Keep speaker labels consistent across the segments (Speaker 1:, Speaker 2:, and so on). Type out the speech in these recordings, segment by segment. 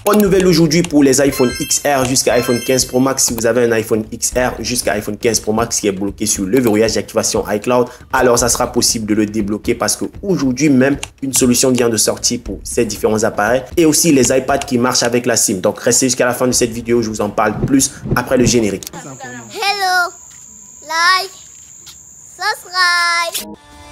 Speaker 1: Bonne nouvelle aujourd'hui pour les iPhone XR jusqu'à iPhone 15 Pro Max. Si vous avez un iPhone XR jusqu'à iPhone 15 Pro Max qui est bloqué sur le verrouillage d'activation iCloud, alors ça sera possible de le débloquer parce qu'aujourd'hui même, une solution vient de sortir pour ces différents appareils et aussi les iPads qui marchent avec la SIM. Donc restez jusqu'à la fin de cette vidéo, je vous en parle plus après le générique.
Speaker 2: Hello, like, subscribe.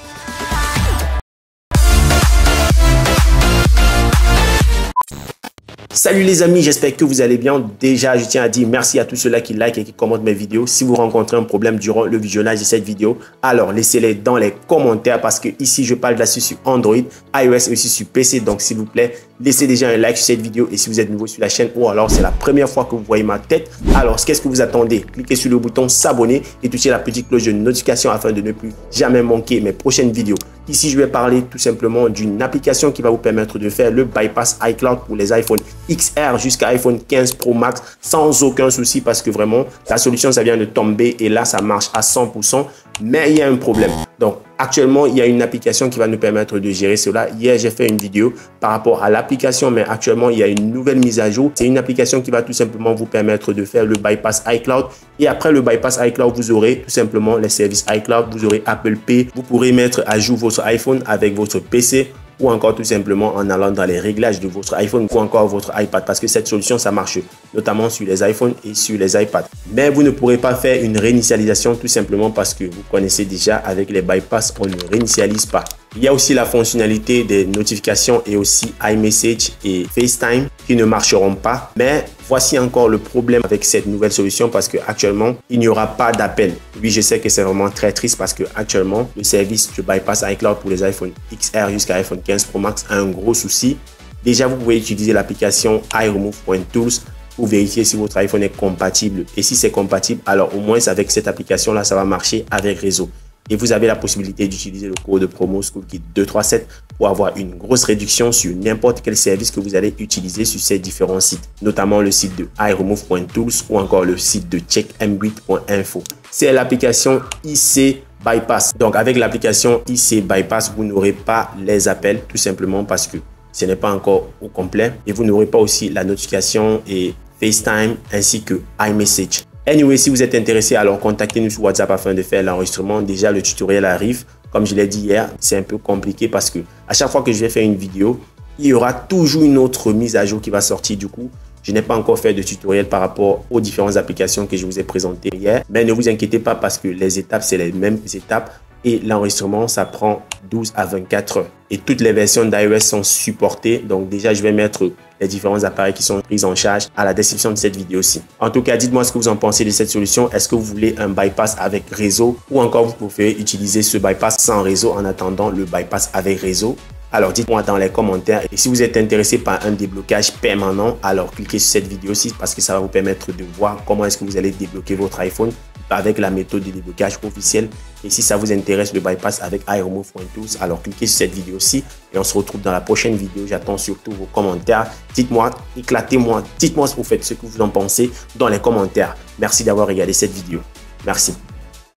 Speaker 1: Salut les amis, j'espère que vous allez bien. Déjà, je tiens à dire merci à tous ceux-là qui like et qui commentent mes vidéos. Si vous rencontrez un problème durant le visionnage de cette vidéo, alors laissez-les dans les commentaires parce que ici, je parle d'astuces sur Android, iOS et aussi sur PC. Donc, s'il vous plaît, laissez déjà un like sur cette vidéo et si vous êtes nouveau sur la chaîne ou alors c'est la première fois que vous voyez ma tête, alors qu'est-ce que vous attendez? Cliquez sur le bouton s'abonner et touchez la petite cloche de notification afin de ne plus jamais manquer mes prochaines vidéos. Ici, je vais parler tout simplement d'une application qui va vous permettre de faire le bypass iCloud pour les iPhone XR jusqu'à iPhone 15 Pro Max sans aucun souci parce que vraiment, la solution, ça vient de tomber et là, ça marche à 100%. Mais il y a un problème. Donc, actuellement, il y a une application qui va nous permettre de gérer cela. Hier, j'ai fait une vidéo par rapport à l'application, mais actuellement, il y a une nouvelle mise à jour. C'est une application qui va tout simplement vous permettre de faire le bypass iCloud. Et après le bypass iCloud, vous aurez tout simplement les services iCloud. Vous aurez Apple Pay. Vous pourrez mettre à jour votre iPhone avec votre PC ou encore tout simplement en allant dans les réglages de votre iPhone ou encore votre iPad parce que cette solution, ça marche notamment sur les iPhones et sur les iPads. Mais vous ne pourrez pas faire une réinitialisation tout simplement parce que vous connaissez déjà avec les bypass, on ne réinitialise pas. Il y a aussi la fonctionnalité des notifications et aussi iMessage et FaceTime qui ne marcheront pas. Mais voici encore le problème avec cette nouvelle solution parce qu'actuellement, il n'y aura pas d'appel. Oui, je sais que c'est vraiment très triste parce qu'actuellement, le service de bypass iCloud pour les iPhone XR jusqu'à iPhone 15 Pro Max a un gros souci. Déjà, vous pouvez utiliser l'application iRemove.tools pour vérifier si votre iPhone est compatible. Et si c'est compatible, alors au moins avec cette application-là, ça va marcher avec réseau. Et vous avez la possibilité d'utiliser le code de promo SchoolKit237 pour avoir une grosse réduction sur n'importe quel service que vous allez utiliser sur ces différents sites, notamment le site de iRemove.tools ou encore le site de checkmbit.info. C'est l'application IC Bypass. Donc avec l'application IC Bypass, vous n'aurez pas les appels tout simplement parce que ce n'est pas encore au complet et vous n'aurez pas aussi la notification et FaceTime ainsi que iMessage. Anyway, si vous êtes intéressé, alors contactez-nous sur WhatsApp afin de faire l'enregistrement. Déjà, le tutoriel arrive. Comme je l'ai dit hier, c'est un peu compliqué parce que à chaque fois que je vais faire une vidéo, il y aura toujours une autre mise à jour qui va sortir. Du coup, je n'ai pas encore fait de tutoriel par rapport aux différentes applications que je vous ai présentées hier. Mais ne vous inquiétez pas parce que les étapes, c'est les mêmes étapes. Et l'enregistrement, ça prend 12 à 24 heures. Et toutes les versions d'iOS sont supportées. Donc déjà, je vais mettre les différents appareils qui sont pris en charge à la description de cette vidéo-ci. En tout cas, dites-moi ce que vous en pensez de cette solution. Est-ce que vous voulez un bypass avec réseau ou encore vous pouvez utiliser ce bypass sans réseau en attendant le bypass avec réseau? Alors dites-moi dans les commentaires et si vous êtes intéressé par un déblocage permanent, alors cliquez sur cette vidéo-ci parce que ça va vous permettre de voir comment est-ce que vous allez débloquer votre iPhone avec la méthode de déblocage officielle. Et si ça vous intéresse le bypass avec iRemove.tools, alors cliquez sur cette vidéo-ci et on se retrouve dans la prochaine vidéo. J'attends surtout vos commentaires. Dites-moi, éclatez-moi, dites-moi ce que vous faites, ce que vous en pensez dans les commentaires. Merci d'avoir regardé cette vidéo. Merci.